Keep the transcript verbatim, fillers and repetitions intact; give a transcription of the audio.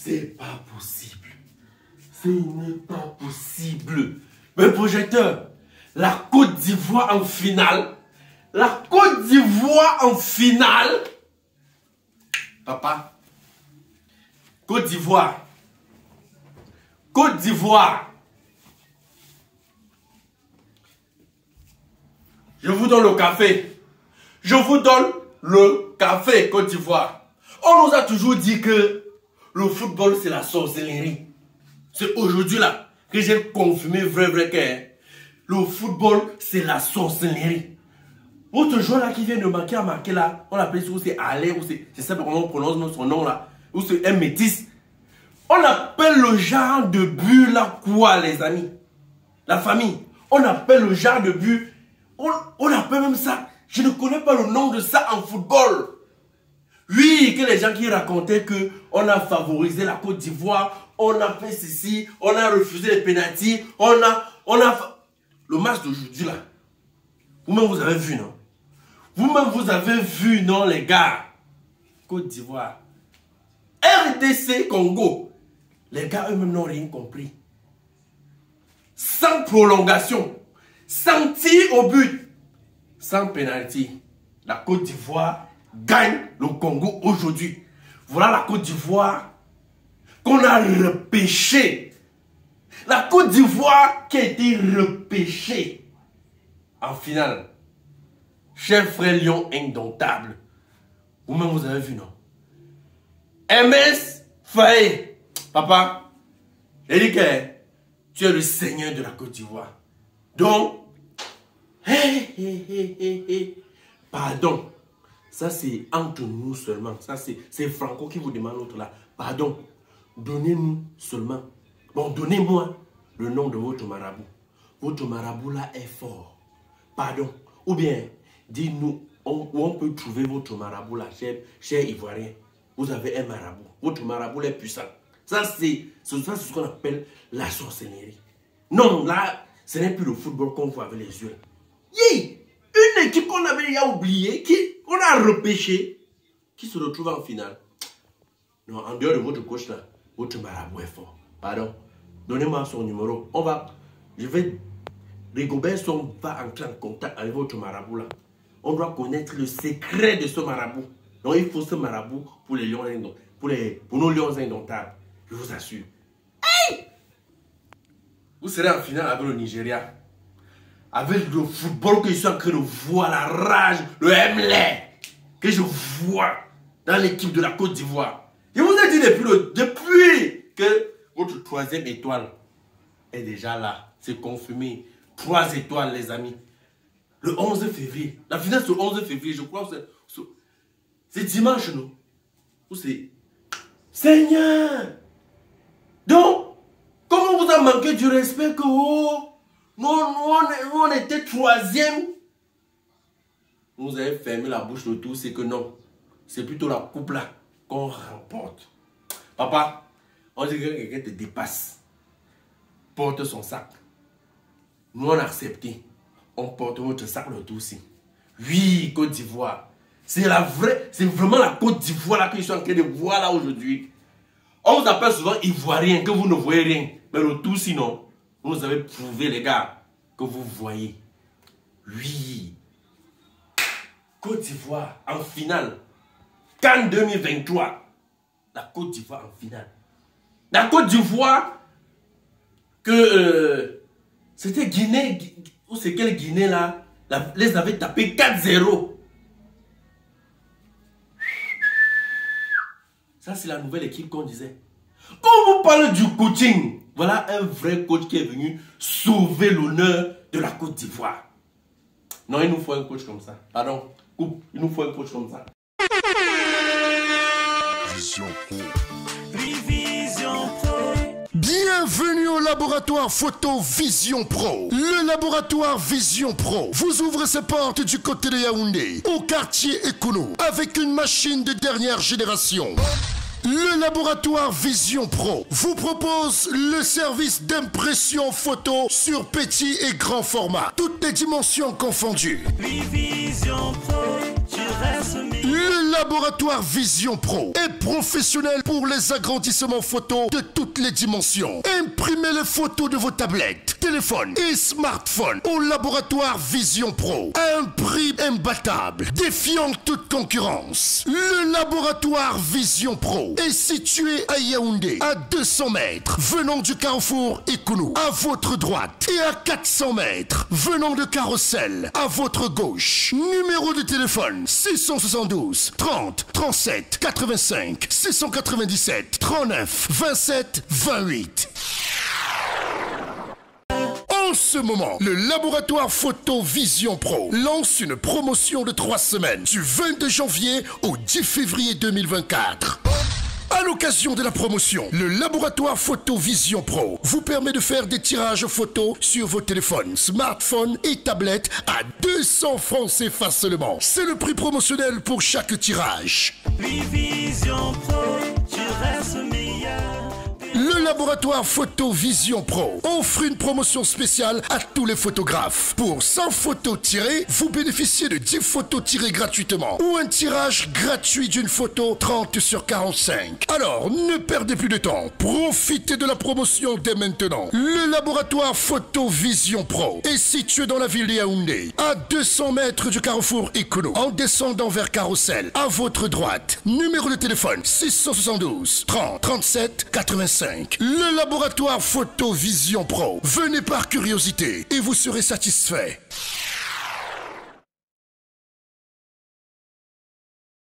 C'est pas possible. Ce n'est pas possible. Mais projecteur, la Côte d'Ivoire en finale. La Côte d'Ivoire en finale. Papa. Côte d'Ivoire. Côte d'Ivoire. Je vous donne le café. Je vous donne le café, Côte d'Ivoire. On nous a toujours dit que le football, c'est la sorcellerie. C'est aujourd'hui là que j'ai confirmé vrai, vrai que le football, c'est la sorcellerie. Votre joueur là qui vient de marquer à marquer là, on l'appelle ou c'est Allé, ou c'est, je sais pas comment on prononce son nom là, ou c'est un métis. On appelle le genre de but là quoi, les amis? La famille. On appelle le genre de but. On, on appelle même ça. Je ne connais pas le nom de ça en football. Oui, que les gens qui racontaient que on a favorisé la Côte d'Ivoire, on a fait ceci, on a refusé les pénaltys, on a, on a... Le match d'aujourd'hui là, vous-même vous avez vu, non? Vous-même vous avez vu, non, les gars? Côte d'Ivoire. R D C Congo. Les gars eux-mêmes n'ont rien compris. Sans prolongation, sans tir au but, sans pénalty, la Côte d'Ivoire gagne le Congo aujourd'hui. Voilà la Côte d'Ivoire qu'on a repêchée. La Côte d'Ivoire qui a été repêchée en finale. Cher frère Lion indomptable. Vous-même vous avez vu, non? M S Faye. Papa, Eric, tu es le seigneur de la Côte d'Ivoire. Donc, hé, hé, hé, hé, hé. Pardon. Ça, c'est entre nous seulement. Ça, c'est Franco qui vous demande l'autre là. Pardon. Donnez-nous seulement. Bon, donnez-moi le nom de votre marabout. Votre marabout là est fort. Pardon. Ou bien, dites-nous où on peut trouver votre marabout là, cher, cher Ivoirien. Vous avez un marabout. Votre marabout est puissant. Ça, c'est ce qu'on appelle la sorcellerie. Non, là, ce n'est plus le football qu'on voit avec les yeux. Yeah! Une équipe qu'on avait déjà oubliée, qu'on a repêchée, qui se retrouve en finale. Non, en dehors de votre coach là, votre marabout est fort. Pardon. Donnez-moi son numéro. On va. Je vais. Rigobert Song va entrer en contact avec votre marabout là. On doit connaître le secret de ce marabout. Donc il faut ce marabout pour les lions indomptables. Pour, les, pour nos lions indomptables. Je vous assure. Hey! Vous serez en finale avec le Nigeria. Avec le football que je suis en train de voir, la rage, le Hemley que je vois dans l'équipe de la Côte d'Ivoire. Je vous ai dit depuis, le, depuis que votre troisième étoile est déjà là. C'est confirmé. Trois étoiles, les amis. Le onze février. La finale, c'est le onze février. Je crois que c'est dimanche, non? Ou c'est... Seigneur! Donc, comment vous a manqué du respect que oh, nous, nous, on était troisième? Vous avez fermé la bouche de tout, c'est que non. C'est plutôt la coupe là qu'on remporte. Papa, on dit que quelqu'un te dépasse. Porte son sac. Nous, on a accepté. On porte votre sac le tout aussi. Oui, Côte d'Ivoire. C'est la vraie, c'est vraiment la Côte d'Ivoire là que je suis en train de voir là aujourd'hui. On vous appelle souvent Ivoirien, que vous ne voyez rien. Mais le tout sinon, vous nous avez prouvé les gars, que vous voyez. Oui. Côte d'Ivoire en finale. CAN deux mille vingt-trois. La Côte d'Ivoire en finale. La Côte d'Ivoire que euh, c'était Guinée, ou c'est quelle Guinée là, la, les avait tapé quatre zéro. Ça, c'est la nouvelle équipe qu'on disait. Quand vous parlez du coaching, voilà un vrai coach qui est venu sauver l'honneur de la Côte d'Ivoire. Non, il nous faut un coach comme ça. Pardon, coupe, il nous faut un coach comme ça. Vision Pro. Vision Pro. Bienvenue au laboratoire photo Vision Pro. Le laboratoire Vision Pro vous ouvre ses portes du côté de Yaoundé, au quartier Ekono, avec une machine de dernière génération. Le laboratoire Vision Pro vous propose le service d'impression photo sur petit et grand format, toutes les dimensions confondues. Vision Pro, tu restes... Le Laboratoire Vision Pro est professionnel pour les agrandissements photos de toutes les dimensions. Imprimez les photos de vos tablettes, téléphones et smartphones au Laboratoire Vision Pro à un prix imbattable, défiant toute concurrence. Le Laboratoire Vision Pro est situé à Yaoundé, à deux cents mètres, venant du carrefour Ikounou, à votre droite, et à quatre cents mètres, venant de Carrousel, à votre gauche. Numéro de téléphone six cent soixante-douze, trente, trente-sept, quatre-vingt-cinq, six cent quatre-vingt-dix-sept, trente-neuf, vingt-sept, vingt-huit. En ce moment, le laboratoire Photo Vision Pro lance une promotion de trois semaines du vingt-deux janvier au dix février deux mille vingt-quatre. À l'occasion de la promotion, le laboratoire Photo Vision Pro vous permet de faire des tirages photos sur vos téléphones, smartphones et tablettes à deux cents francs C F A seulement. C'est le prix promotionnel pour chaque tirage. Vision Pro, tu restes meilleur. Le laboratoire Photo Vision Pro offre une promotion spéciale à tous les photographes. Pour cent photos tirées, vous bénéficiez de dix photos tirées gratuitement ou un tirage gratuit d'une photo trente sur quarante-cinq. Alors, ne perdez plus de temps. Profitez de la promotion dès maintenant. Le laboratoire Photo Vision Pro est situé dans la ville de Yaoundé, à deux cents mètres du carrefour Ikounou, en descendant vers Carrousel, à votre droite. Numéro de téléphone six cent soixante-douze, trente, trente-sept, quatre-vingt-cinq. Le laboratoire Photo Vision Pro. Venez par curiosité et vous serez satisfait.